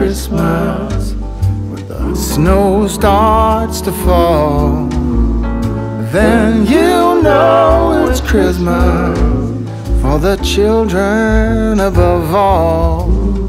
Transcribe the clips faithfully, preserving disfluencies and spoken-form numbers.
Christmas. When the snow starts to fall, then you know it's Christmas for the children above all.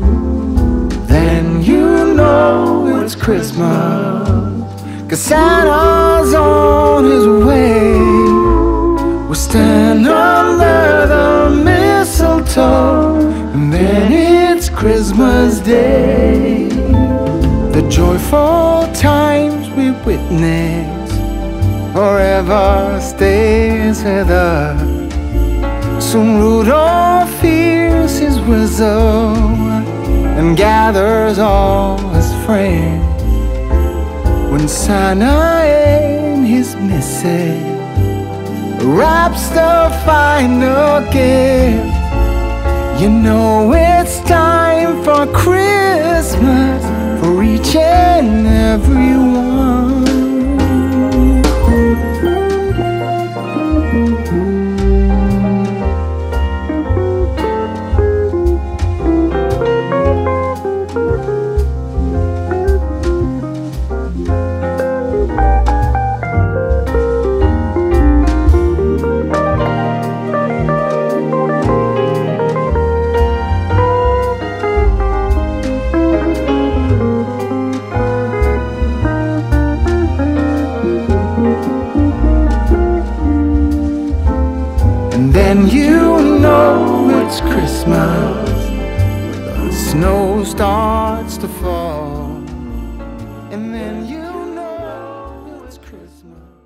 Then you know it's Christmas, 'cause Santa's on his way. We'll stand under the mistletoe, and then it's Christmas Day. The joyful times we witness forever stays with us. Soon Rudolph hears his whistle and gathers all his friends. When Santa and his missus wraps the final gift, you know it's time for Christmas for each and every one. Then you know it's Christmas when the snow starts to fall, and then you know it's Christmas.